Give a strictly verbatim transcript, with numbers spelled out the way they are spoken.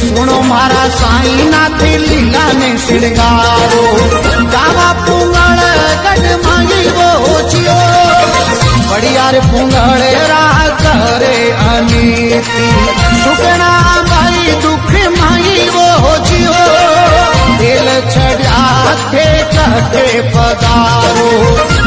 सुनो मारा साई नाथ लीला ने श्रृंगारो गावा पुंगल गढ़ मांगी वो छियो बढ़ियार पुंगल रा करे अनीति सुगना भाई दुख मांगी वो छियो दिल छड़ा थे कहते पधारो